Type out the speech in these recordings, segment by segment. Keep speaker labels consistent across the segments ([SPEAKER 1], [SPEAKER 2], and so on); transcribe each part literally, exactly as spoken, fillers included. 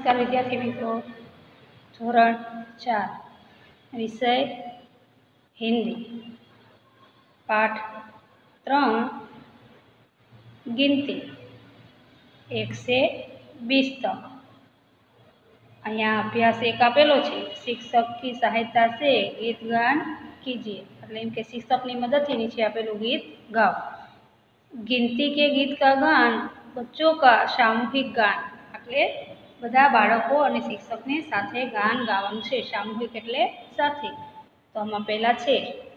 [SPEAKER 1] नमस्कार विद्यार्थी मित्रों, धोरण चार विषय हिंदी पाठ त्रण गिनती एक से बीस तक। अहींया अभ्यास एक आपेलो छे, शिक्षक की सहायता से गीत गान कीजिए। એટલે એમ કે શિક્ષકની મદદથી નીચે આપેલું ગીત ગાઓ। गिनती के गीत का गान बच्चों का सामूहिक गान એટલે બધા બાળકો અને શિક્ષકને સાથે ગાન ગાવાનું છે। સામૂહિક એટલે સાથે। તો આમાં પહેલા છે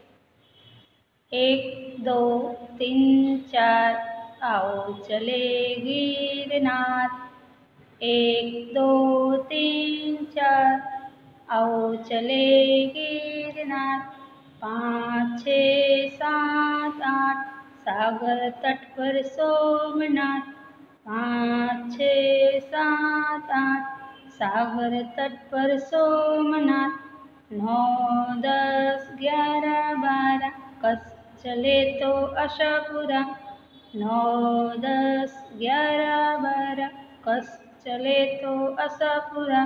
[SPEAKER 1] एक दो तीन चार आओ चले गिरनार। एक दो तीन चार आओ चले गिरनार। पाँच छः सात आठ सागर तट पर सोमनाथ। पाँच छः सात आठ सागर तट पर सोमनाथ। नौ दस ग्यारह बारह कस चले तो आशापुरा। नौ दस ग्यारह बारह कस चले तो आशापुरा।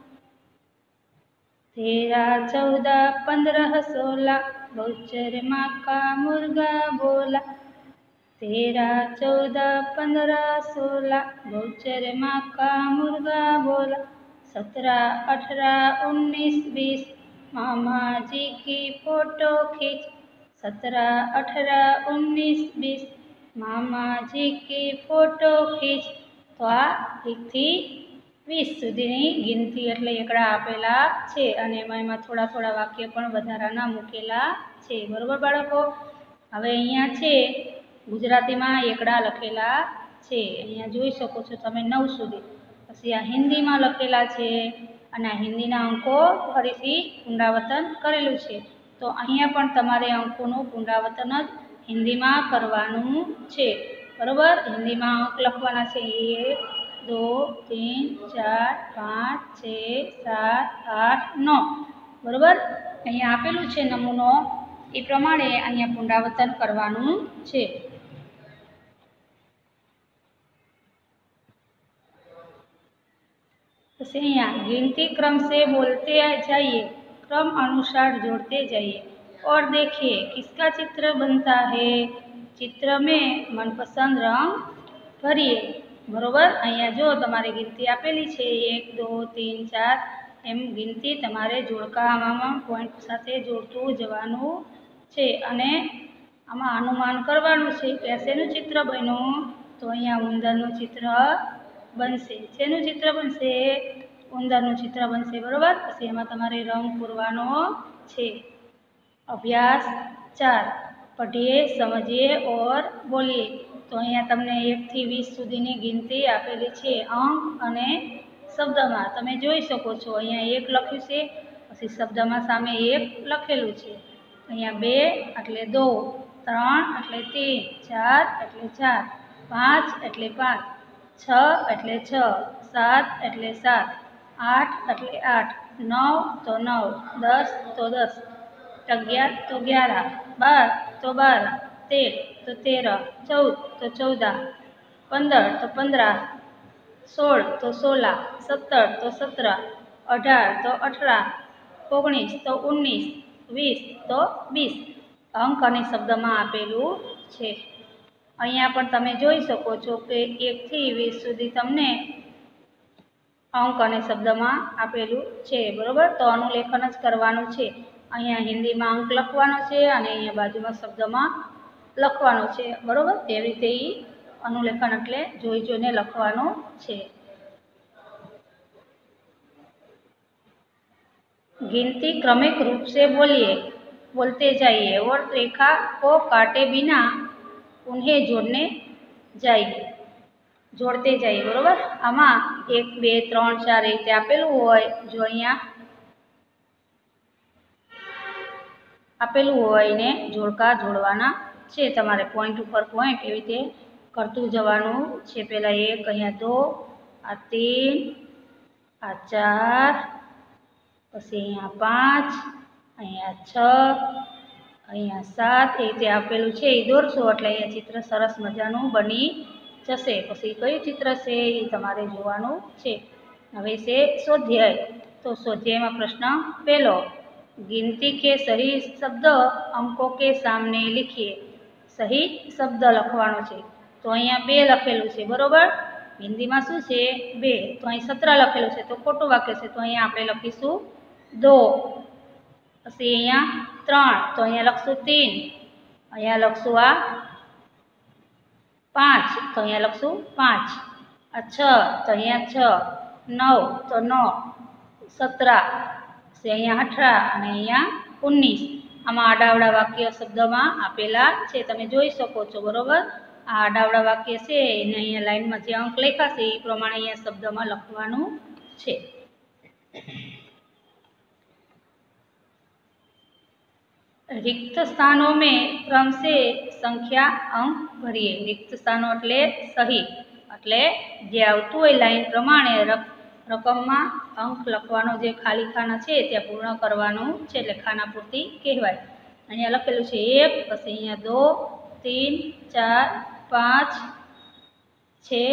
[SPEAKER 1] तेरह चौदह पंद्रह सोलह बहुचर माँ का मुर्गा बोला। तेरह चौदह पंद्रह सोलह बहुचर माँ का मुर्गा बोला। सत्रह अठारह उन्नीस बीस मामा जी की फोटो खींच। सत्रह अठारह उन्नीस बीस मामा जी की फोटो खींच। तो आ एक थी वीस सुधीनी गिनती एटले एकड़ा आपेला छे अने एमां थोड़ा थोड़ा वाक्य पण वधाराना मूकेला छे। बरोबर बाळको? हवे अहींया छे गुजरातीमां एकड़ा लखेला छे। अहींया जोई शको छो तमे नौ सुधी। पछी आ हिंदीमां लखेला छे अने आ हिंदीना अंको फरीथी पुनरावर्तन करेलुं छे। तो अहींया पण तमारे अंकोनुं पुनरावर्तन ज हिंदीमां करवानुं छे। बरोबर? हिंदीमां अंक लखवाना छे एक दो तीन चार पाँच छः सात आठ नौ। बरोबर? अहींया आपेलुं छे नमूनो ए प्रमाणे अहींया पुनरावर्तन करवानुं छे। पछी अहींया गिनती क्रम से बोलते जाइए, क्रम अनुसार जोड़ते जाइए और देखिए किसका चित्र बनता है। चित्र में मनपसंद रंग भरिए। बरोबर? अहींया जो तमारे गिनती आपेली छे एक दो तीन चार एम गिनती तमारे जोड़का आमां पॉइंट साथे जोड़तुं जवानुं छे अने आमां अनुमान करवानुं छे के शेनुं चित्र बन्युं। तो अहींया उंदरनुं चित्र बनशे। शेनुं चित्र बनशे? उंदरनुं चित्र बनशे। बरोबर? पछी एमां तमारे रंग पूरवानो छे। अभ्यास चार पढ़िए समझिए और बोलिए। तो अहींया तमने एक थी वीस सुधीनी गिनती आपेली छे अंक अने शब्दमां तमे जोई शको छो। अहींया एक लख्युं छे, पछी शब्दमां सामे एक लखेलुं छे। अहींया बे एटले दो, त्रण एटले तीन, चार एटले चार, पांच एटले पांच, छ एटले छ, सात एटले सात, आठ एटले आठ, नौ तो नौ, दस तो दस, अगियार तो ग्यारह, बार तो बारह, तेर तो तेरह, चौदह तो चौदह, पंदर तो पंद्रह, सोल तो सोलह, सत्तर तो सत्रह, अठार तो अठारह, ओगनीस तो उन्नीस, वीस तो बीस अंक अने शब्दमां आपेलुं छे। अहींया पण तमे जोई शको छो के एक थी वीस सुधी तमने अंक अने शब्दमां आपेलुं छे। बरोबर? तो अनुलेखन ज करवानुं छे। अहींया हिंदीमां अंक लखवानो छे अने अहींया बाजुमां शब्दमां लखवानो छे। बरोबर? एवी रीते ई अनुलेखन एटले जोई जोईने लखवानुं छे। गिनती क्रमिक रूप से बोलिए, बोलते जाइए और रेखा को काटे बिना उन्हें जोड़ने जाइए, जोड़ते जाइए। बरोबर? आमां एक बे त्रण चार रीते आपेलुं होय, जो अहींया आपेलुं होय ने जोड़का जोड़वाना छे। तमारे पॉइंट उपर पॉइंट एवी रीते करतुं जवानुं छे। पहेला एक, अहींया दो, आ तीन, आ चार, पछी अहींया पांच, अहींया छ, अहींया सात ए रीते आपेलुं छे ए दौरशो एटले अहींया चित्र सरस मजानुं बनी जशे। पछी कयुं चित्र छे ए तमारे जोवानुं छे। હવે છે સ્વાધ્યાય। तो स्वाध्याय में प्रश्न पहलो, गिनती के सही शब्द अंकों के सामने लिखिए। सही शब्द लखवानो छे तो अहींया बे लखेलुं छे बरोबर। हिंदी में शुं छे बे, तो अहीं सत्रह लखेलुं छे तो खोटुं वाक्य छे तो अहींया आपणे लखीशुं दो। पछी अहींया त्रण तो अहींया लखशुं तीन। अहींया लखशुं आ पांच तो अहींया लखशुं पांच। आ छ तो अहींया छ। नौ तो नौ। सत्रह से अहींया अठारह अने अहींया उन्नीस। आमां आडावड़ा वाक्य शब्द में आपेला छे, तमे जोई शको छो बरोबर। आ आडावड़ा वाक्य छे एने अहींया लाइन में जे अंक लख्या छे ए प्रमाणे अहींया शब्द में लखवानुं छे। रिक्त स्थानों में क्रम से संख्या अंक भरिए। रिक्त स्थानों एटले सही, एटले जे आवतुं होय लाइन प्रमाणे रकम में अंक लखवानो जे खाली खाना छे त्या पूर्ण करवानुं छे एटले खाना पूर्ति कहेवाय। अहींया लखेलुं छे एक, पछी अहींया दो, तीन, चार, पांच, छे,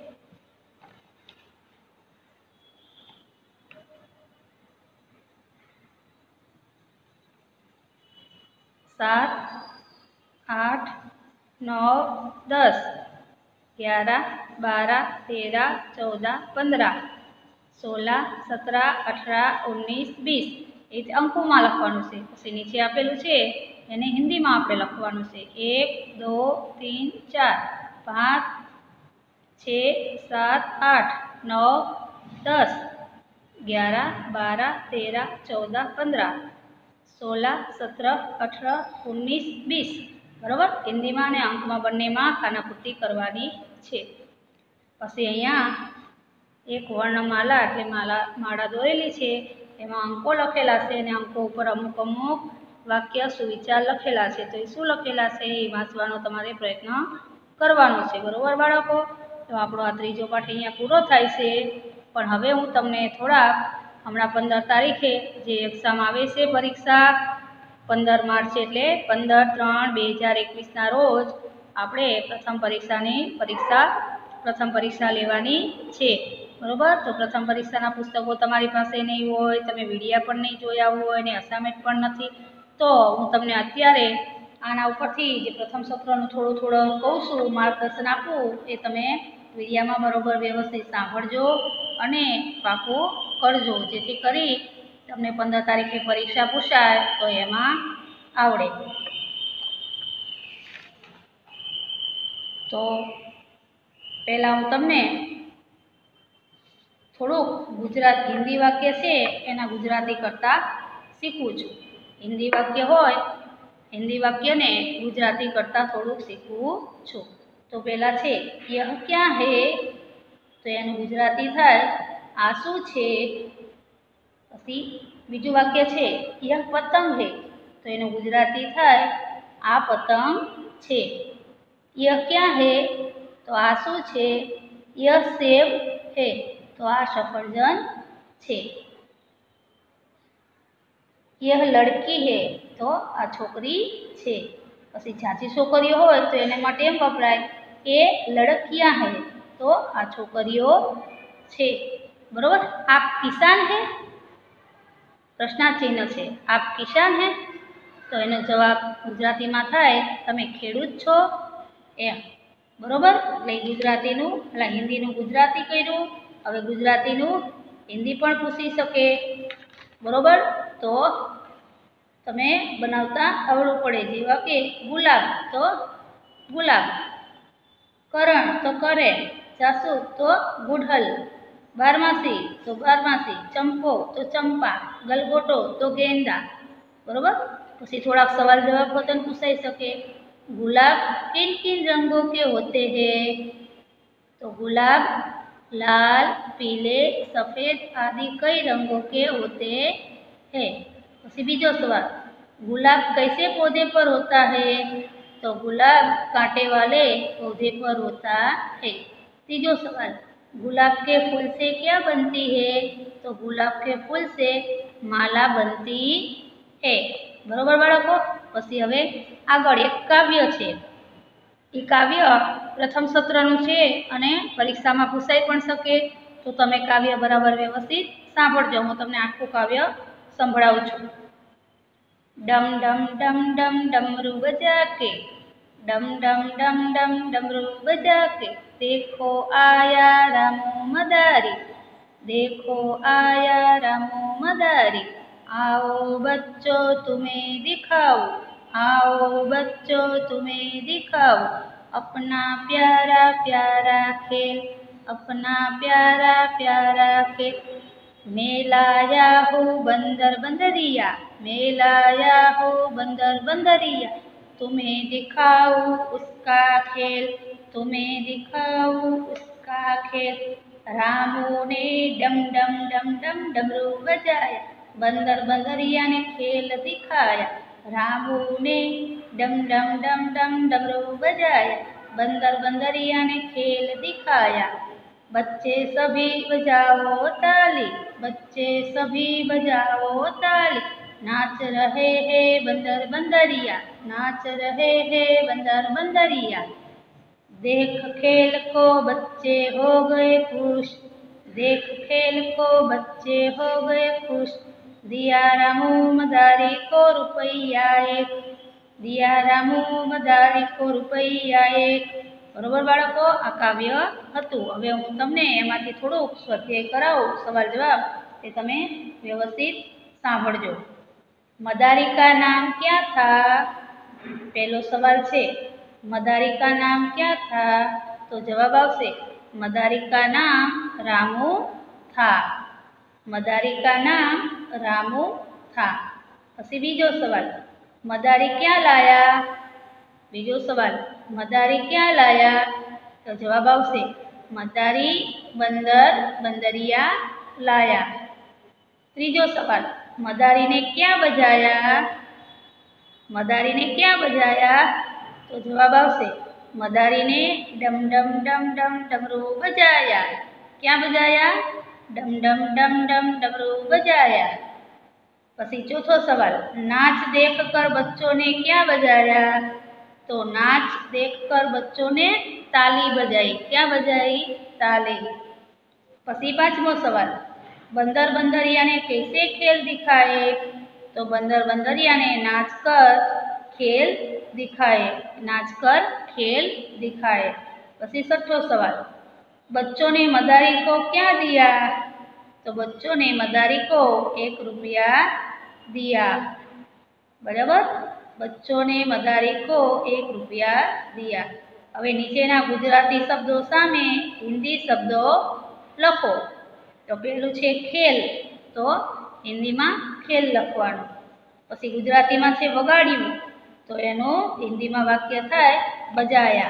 [SPEAKER 1] सात, आठ, नौ, दस, ग्यारह, बारह, तेरह, चौदह, पंद्रह, सोलह, सत्रह, अठारह, उन्नीस, बीस ए अंकों में लखवानुं छे। पछी नीचे आपेलुं छे एने हिंदी में आपणे लखवानुं छे एक, दो, तीन, चार, पांच, छः, सात, आठ, नौ, दस, ग्यारह, बारह, तेरह, चौदह, पंद्रह, सोलह, सत्रह, अठारह, उन्नीस, बीस बराबर। हिंदी में ने अंक में बंने में खानापूर्ति करवानी छे। पछी अहींया एक वर्णमाला एटले माला माळा दोरेली छे, एमां अंको लखेला छे अने अंको उपर अमुक अमुक वाक्य सुविचार लखेला छे। तो ए शुं लखेला छे ए वांचवानो तमारे प्रयत्न करवानो छे बरोबर बाळको। तो आपणो आ त्रीजो पाठ अहींया पूरो थाय छे। पण हवे हूँ तमने थोड़ा हमणां पंदर तारीखे जे एक्जाम आवे छे परीक्षा पंदर मार्च एटले पंदर त्रण बे हज़ार एकवीस ना रोज आपणे प्रथम परीक्षानी परीक्षा प्रथम परीक्षा लेवानी छे बरोबर। तो प्रथम परीक्षाना पुस्तको तमारी पासे नहीं होय, तमे विडिया पण नहीं जोया होय ने असाइनमेंट पण नथी, तो हूँ तमने अत्यारे आना उपरथी जे प्रथम सत्रनु थोड़ुं थोड़ुं कहूं छुं मार्गदर्शन आपूं ए तमे विडियामां बरोबर व्यवस्थित सांभळजो अने पाकું करजो, जेथी करी तमने पंदर तारीखे परीक्षा पूछाय तो एमां आवडे। तो पहला हूँ तमने थोड़ुं गुजरात हिंदी वाक्य छे एना गुजराती करता शीखवुं छुं। हिंदी वाक्य होय हिंदी वाक्य ने गुजराती करता थोड़ुं शीखवुं छुं। तो पहला छे यह क्या है, तो एनु गुजराती थाय आ शुं छे। पछी बीजुं वाक्य छे यह पतंग है, तो एनु गुजराती थाय आ पतंग छे। यह क्या है, तो आ शुं छे। यह सेब है, तो आ सफरजन छे। यह लड़की है, तो आ छोकरी छे। पछी झांची छोकरीओ होय तो एने माटे एम वपराय ए लड़कियां है, तो आ छोकरीओ छे बरोबर। आप किसान है, प्रश्नार्थ चिन्ह छे। आप किसान है, तो एनो जवाब गुजराती में थाय तमे खेडूत छो एम बरोबर। एटले गुजरातीनुं एटले हिंदीनुं गुजराती कर्युं, हवे गुजरातीनुं हिंदी पण पूछी शके बरोबर। तो तमे बनावता आवडવું પડે, जेवा के गुलाब तो गुलाब, करण तो करे, जासूद तो गुड़हल, बारमासी तो बारमासी, चंपो तो चंपा, गलगोटो तो गेंदा बरोबर। पछी थोड़ा सवाल जवाब होतन पूछाई सके। गुलाब किन किन रंगों के होते हैं, तो गुलाब लाल, पीले, सफ़ेद आदि कई रंगों के होते हैं। पछी बीजो सवाल गुलाब कैसे पौधे पर होता है, तो गुलाब कांटे वाले पौधे पर होता है। तीजो सवाल गुलाब के फूल से क्या बनती है, तो गुलाब के फूल से माला बनती है बरोबर बाळको। पछी हवे आगळ एक काव्य छे, ए काव्य प्रथम सत्रनुं छे अने परीक्षामां पूछाई पण शके। तो तमे काव्य बराबर व्यवस्थित सांभळजो। हूँ तमने आखुं काव्य संभळावुं छुं। डम डम डम डम डमरू बजा के, डम डम डम डम डमरू बजा के, देखो आया रामू मदारी, देखो आया रामू मदारी। आओ बच्चों तुम्हें दिखाओ, आओ बच्चों तुम्हें दिखाओ, अपना प्यारा प्यारा खेल, अपना प्यारा प्यारा खेल। मैं लाया हूँ बंदर बंदरिया, मैं लाया हूँ बंदर बंदरिया, तुम्हें दिखाऊं उसका खेल, तुम्हें दिखाऊं उसका खेल। रामू ने डम डम डम डम डमरू बजाया, बंदर बंदरिया ने खेल दिखाया। रामू ने डम डम डम डम डमरू बजाया, बंदर बंदरिया ने खेल दिखाया। बच्चे सभी बजाओ ताली, बच्चे सभी बजाओ ताली, नाच रहे हैं बंदर बंदरिया, नाच रहे हैं बंदर बंदरिया। देख खेल को बच्चे हो गए खुश, देख खेल को बच्चे हो गए खुश। दिया रामू मदारी को रुपया एक, दिया रामू मदारी को रुपया एक। बरोबर बाळको, आ काव्य हतुं। हवे हूँ तमने एमांथी थोड़ुंक स्वाध्याय करावुं, सवाल जवाब ते तमे व्यवस्थित सांभळजो। मदारी का नाम क्या था? पहलो सवाल छे, मदारी का नाम क्या था? तो जवाब आवशे मदारी का नाम रामू था, मदारी का नाम रामू था। पछी बीजो सवाल, मदारी क्या लाया? बीजो सवाल, मदारी क्या लाया? तो जवाब आवशे मदारी बंदर बंदरिया लाया। त्रीजो सवाल, मदारी ने क्या बजाया? मदारी ने क्या बजाया? तो जवाब आवशे मदारी ने डम डम डम डम डमरू बजाया। क्या बजाया? डम डम डम डम डमरू बजाया। पछी चौथो सवाल, नाच देख कर बच्चों ने क्या बजाया? तो नाच देखकर बच्चों ने ताली बजाई। क्या बजाई? ताली। पछी पांचमो सवाल, बंदर बंदरिया ने कैसे खेल दिखाए? तो बंदर बंदरिया ने नाचकर खेल दिखाए, नाचकर खेल दिखाए। पछी छठो सवाल, बच्चों ने मदारी को क्या दिया? तो बच्चों ने मदारी को एक रुपया दिया। बराबर, बच्चों ने मदारी को एक रुपया दिया। हवे नीचेना गुजराती शब्दों सामे हिंदी शब्दों लखो। तो पहलू छे खेल, तो हिंदी में खेल लखवानुं। पछी गुजराती में छे वगाड्युं, तो एनु हिंदी में वाक्य थाय बजाया।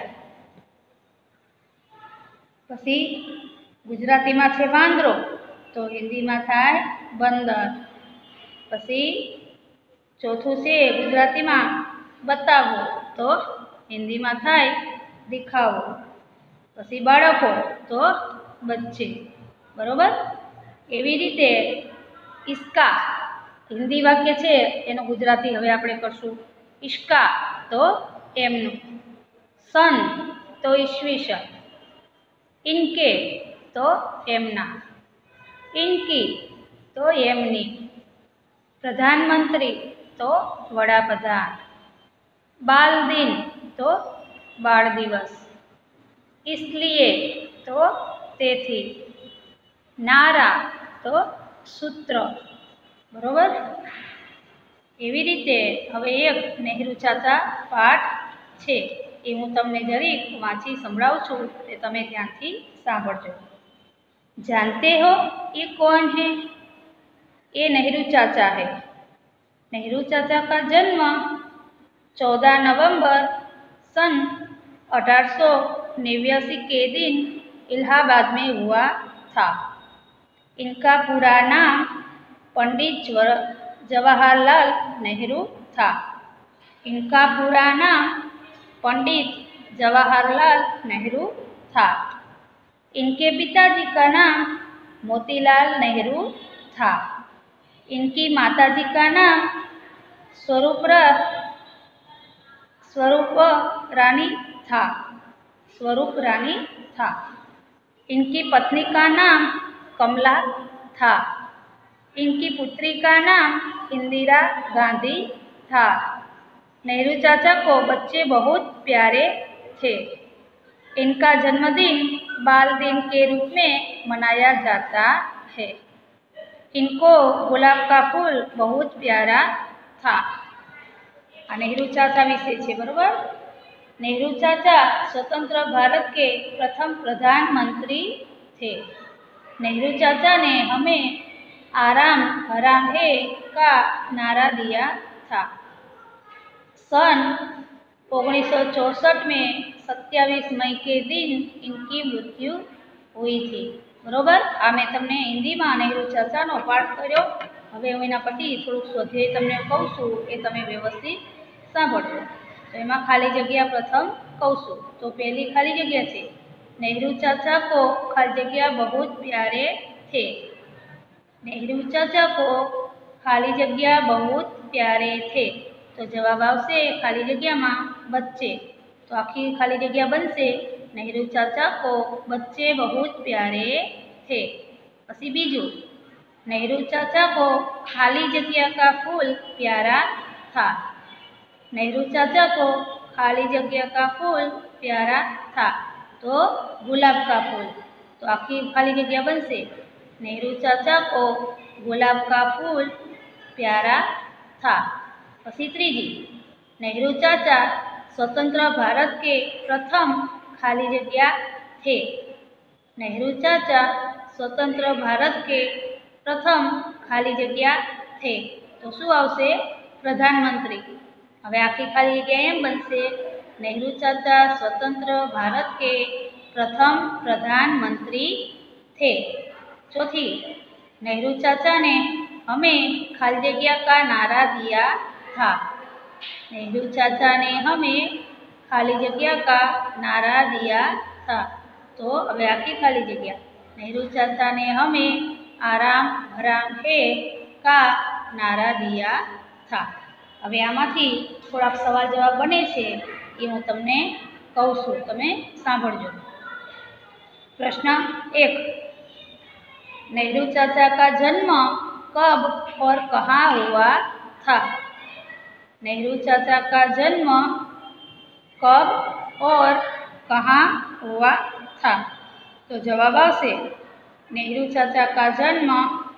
[SPEAKER 1] पछी गुजराती में छे वांदरो, तो हिंदी में थाय बंदर। पछी चौथुं छे गुजराती में बतावो, तो हिंदी में थाय दिखावो। पछी बाळको, तो बच्चे। बरोबर, एवी रीते इसका हिंदी वाक्य छे एनो गुजराती हवे आपणे करशुं इसका, तो एमनुं। सन तो ईस्वीसन, इनके तो एमना, इनकी तो एमनी, प्रधानमंत्री तो वडाप्रधान, बाल दिन तो बाल दिवस, इसलिए तो तेथी, नारा तो सूत्र। बरोबर, एवी रीते हवे एक नेहरू चाचा पाठ छे, ए हूँ तमने जरीक वाँची संभळावुं छुं, ते तमे ध्यानथी सांभळजो। जानते हो ये कौन है? ये नेहरू चाचा है। नेहरू चाचा का जन्म चौदह नवंबर सन अठारह सौ नवासी के दिन इलाहाबाद में हुआ था। इनका पूरा नाम पंडित जवाहरलाल नेहरू था। इनका पूरा नाम पंडित जवाहरलाल नेहरू था। इनके पिताजी का नाम मोतीलाल नेहरू था। इनकी माताजी का नाम स्वरूप स्वरूप रानी था। स्वरूप रानी था। इनकी पत्नी का नाम कमला था। इनकी पुत्री का नाम इंदिरा गांधी था। नेहरू चाचा को बच्चे बहुत प्यारे थे। इनका जन्मदिन बाल दिन के रूप में मनाया जाता है। इनको गुलाब का फूल बहुत प्यारा था। आ नेहरू चाचा विषे छे, बरोबर। नेहरू चाचा स्वतंत्र भारत के प्रथम प्रधानमंत्री थे। नेहरू चाचा ने हमें आराम हराम है का नारा दिया था। सन ओगनीस सौ चौसठ में सत्यावीस मई के दिन इनकी मृत्यु हुई थी, बरोबर। आ मैं तमने हिंदी में नेहरू चाचा नो पाठ कर्यो। हवे हूँ एना परथी थोड़ुंक स्वाध्याय तमने कहूं छुं ए तमे व्यवस्थित सांभळजो। तो एमां खाली जग्या प्रथम कहूं छुं। तो पहली खाली जग्या छे, नेहरू चाचा को खाली जग्या बहुत प्यारे थे। नेहरू चाचा को खाली जग्या बहुत प्यारे थे। तो जवाब आवशे खाली जग्या में बच्चे। तो आखी खाली जग्या बनशे नेहरू चाचा को बच्चे बहुत प्यारे थे। पछी बीजू, नेहरू चाचा को खाली जग्या का फूल प्यारा था। नेहरू चाचा को खाली जग्या का फूल प्यारा था। तो गुलाब का फूल। तो आखी खाली जग्या बनशे नेहरू चाचा को गुलाब का फूल प्यारा था। पछी त्रीजी, नेहरू चाचा स्वतंत्र भारत के प्रथम खाली जग्या थे। नेहरू चाचा स्वतंत्र भारत के प्रथम खाली जग्या थे। तो शुं आवशे? प्रधानमंत्री। हवे आखी खाली जग्या एम बनशे नेहरू चाचा स्वतंत्र भारत के प्रथम प्रधानमंत्री थे। चौथी, नेहरू चाचा ने हमें खाली जग्या का नारा दिया था। नेहरू चाचा ने हमें खाली जग्या का नारा दिया था। तो हवे आखी खाली जग्या, नेहरू चाचा ने हमें आराम हराम है का नारा दिया था। हवे आमांथी थोड़ा सवाल जवाब बने छे ए हूँ तमने कहूं छुं, तमे सांभळजो। प्रश्न एक, नेहरू चाचा का जन्म कब और कहाँ हुआ था? नेहरू चाचा का जन्म कब और कहाँ हुआ था? तो जवाब आवशे नेहरू चाचा का जन्म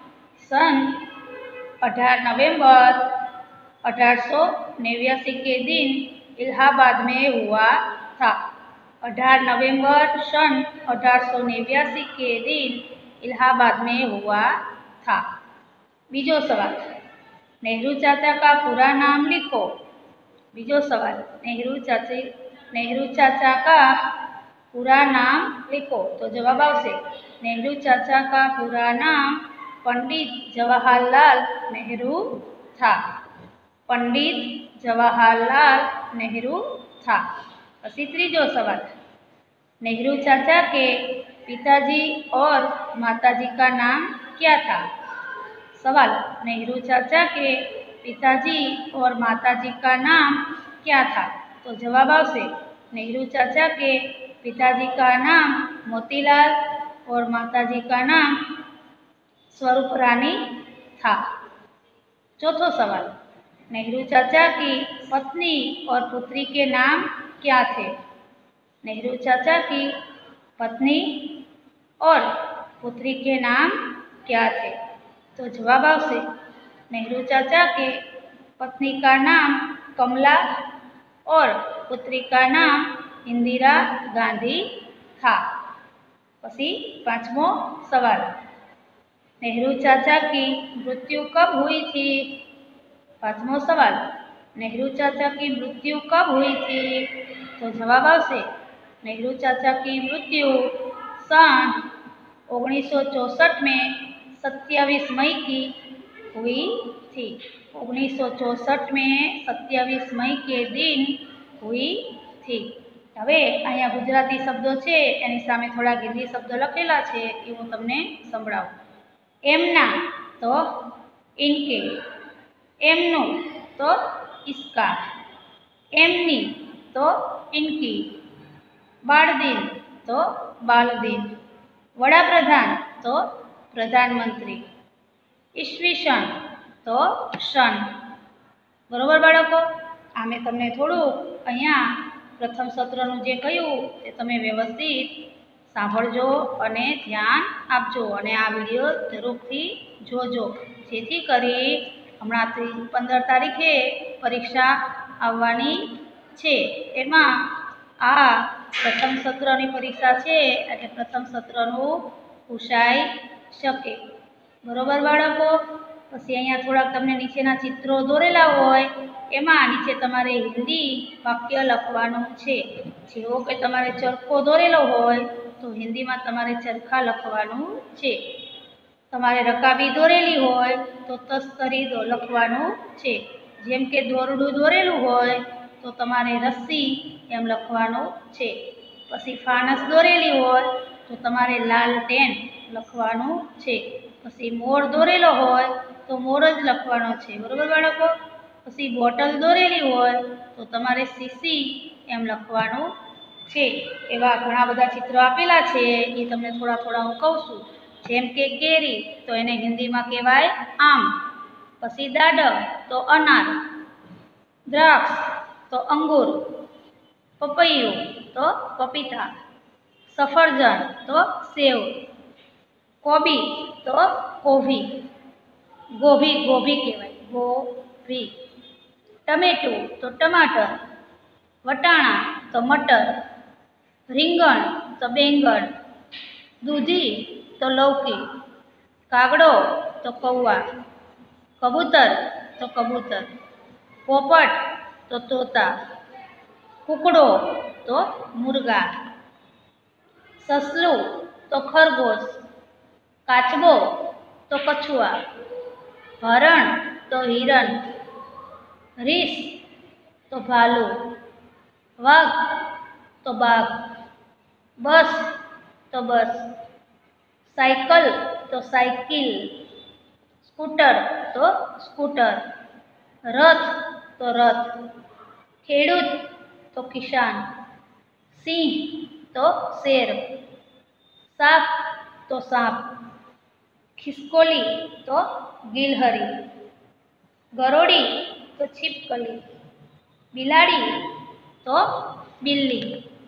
[SPEAKER 1] सन अठारह नवंबर अठारह सौ नवासी के दिन इलाहाबाद में हुआ था। अठारह नवंबर सन अठारह सौ नवासी के दिन इलाहाबाद में हुआ था। बीजो सवाल, नेहरू चाचा का पूरा नाम लिखो। बीजो सवाल, नेहरू चाचा नेहरू चाचा का पूरा नाम लिखो। तो जवाब आवशे नेहरू चाचा का पूरा नाम पंडित जवाहरलाल नेहरू था। पंडित जवाहरलाल नेहरू था। पछी त्रीजो सवाल, नेहरू चाचा के पिताजी और माताजी का नाम क्या था? सवाल, नेहरू चाचा के पिताजी और माताजी का नाम क्या था? तो जवाब आवशे नेहरू चाचा के पिताजी का नाम मोतीलाल और माताजी का नाम स्वरूप रानी था। चौथो सवाल, नेहरू चाचा की पत्नी और पुत्री के नाम क्या थे? नेहरू चाचा की पत्नी और पुत्री के नाम क्या थे? तो जवाब आवशे नेहरू चाचा के पत्नी का नाम कमला और पुत्री का नाम इंदिरा गांधी था। पछी पांचमो सवाल, नेहरू चाचा की मृत्यु कब हुई थी? पांचमो सवाल, नेहरू चाचा की मृत्यु कब हुई थी? तो जवाब आवशे नेहरू चाचा की मृत्यु सन ओगनीस सौ चौसठ में सत्यावीस मई की हुई थी। ओगनीस सौ चौसठ में सत्यावीस मई के दिन हुई थी। हवे अहींया गुजराती शब्दों छे एनी सामे थोड़ा हिंदी शब्दों लखेला छे ए हूँ तमने संभळावुं। एमना तो इनके, एमनु तो इसका, एमनी तो इनकी, बाळदिन तो बालदिन, વડાપ્રધાન તો પ્રધાનમંત્રી, ઈસવીસન તો સન। બરોબર બાળકો, આ મેં તમને થોડુંક અહીંયા પ્રથમ સત્રનું જે કહ્યું તે તમે વ્યવસ્થિત સાંભળજો અને ધ્યાન આપજો અને આ વિડીયો જરૂરથી જોજો, જેથી કરી હમણાંથી પંદર તારીખે પરીક્ષા આવવાની છે, એમાં આ પ્રથમ સત્રની પરીક્ષા છે એટલે પ્રથમ સત્રનું પૂછાઈ શકે। બરોબર બાળકો, પછી અહીંયા થોડાક તમને નીચેના ચિત્રો દોરેલા હોય એમાં નીચે તમારે હિન્દી વાક્ય લખવાનું છે। જેવો કે તમારે ચરખો દોરેલો હોય તો હિન્દીમાં તમારે ચરખા લખવાનું છે। તમારે રકાબી દોરેલી હોય તો તસ્કરી લખવાનું છે। જેમ કે દોરડું દોરેલું હોય તો તમારે રસ્સી એમ લખવાનું છે। પછી ફાનસ દોરેલી હોય તો તમારે લાલટેન લખવાનું છે। પછી મોર દોરેલો હોય તો મોર જ લખવાનો છે। બરોબર બાળકો, પછી બોટલ દોરેલી હોય તો તમારે સીસી એમ લખવાનું છે। એવા ઘણા બધા ચિત્રો આપેલા છે, એ તમને થોડા થોડા હું કહું છું। જેમ કે કેરી તો એને હિન્દીમાં કહેવાય આમ, પછી દાડમ તો અનાર, દ્રાક્ષ તો અંગૂર, પપૈયું તો પપીતા, સફરજન તો સેવ, કોબી તો કોભી, ગોભી ગોભી કહેવાય ગોભી, ટમેટું તો ટમાટર, વટાણા તો મટર, રીંગણ તો બેંગણ, દૂધી તો લૌકી, કાગડો તો કૌવા, કબૂતર તો કબૂતર, પોપટ તો તોતા, કૂકડો તો મુર્ગા, સસલું તો ખરગોશ, કાચબો તો કછુઆ, હરણ તો હિરણ, રીંછ તો ભાલુ, વાઘ તો બાઘ, બસ તો બસ, સાયકલ તો સાયકલ, સ્કૂટર તો સ્કૂટર, રથ તો રથ, ખેડૂત તો કિસાન, સિંહ તો શેર, સાપ તો સાપ, ખિસકોલી તો ગિલહરી, ગરોળી તો છીપકલી, બિલાડી તો બિલ્લી,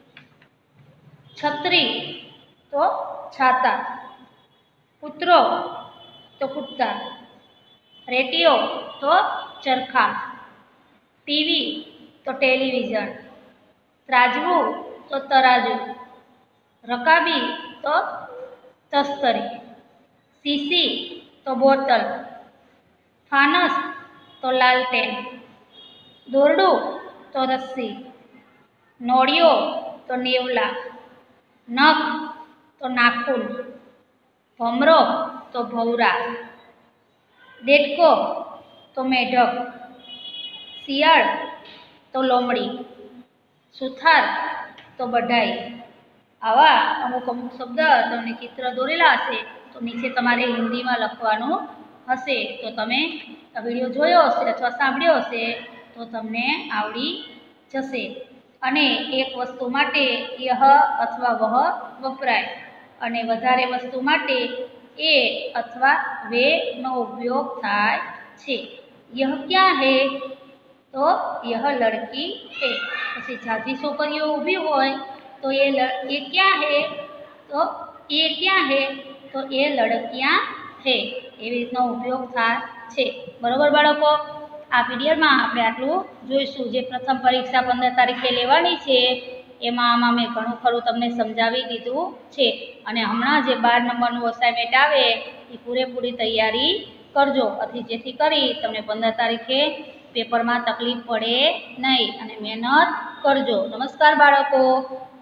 [SPEAKER 1] છત્રી તો છાતા, કૂતરો તો કુત્તા, રેડિયો તો ચરખા, ટીવી તો ટેલિવિઝન, ત્રાજવું તો તરાજુ, રકાબી તો તસ્કરી, સીસી તો બોટલ, ફાનસ તો લાલટેન, દોરડું તો રસ્સી, નોળિયો તો નેવલા, નખ તો નાખૂન, ભમરો તો ભવરા, દેડકો તો મેઢક, શિયાળ તો લોમડી, સુથાર તો બઢાઈ। આવા અમુક અમુક શબ્દ તમને ચિત્ર દોરેલા હશે તો નીચે તમારે હિન્દીમાં લખવાનું હશે, તો તમે આ વિડીયો જોયો હશે અથવા સાંભળ્યો હશે તો તમને આવડી જશે। અને એક વસ્તુ માટે યહ અથવા વહ વપરાય અને વધારે વસ્તુ માટે એ અથવા વે નો ઉપયોગ થાય છે। યહ ક્યાં હે તો યહ લડકી હે, પછી જાજી છોકરીઓ ઊભી હોય તો એ એ ક્યાં હે તો એ ક્યાં હે તો એ લડકિયાં હે, એવી રીતનો ઉપયોગ થાય છે। બરોબર બાળકો, આ પીડીએફમાં આપણે આટલું જોઈશું। જે પ્રથમ પરીક્ષા પંદર તારીખે લેવાની છે એમાં આમાં મેં ઘણું ખરું તમને સમજાવી દીધું છે અને હમણાં જે બાર નંબરનું અસાઇનમેન્ટ આવે એ પૂરેપૂરી તૈયારી કરજો, આથી જેથી કરી તમને પંદર તારીખે પેપરમાં તકલીફ પડે નહીં અને મહેનત કરજો। નમસ્કાર બાળકો।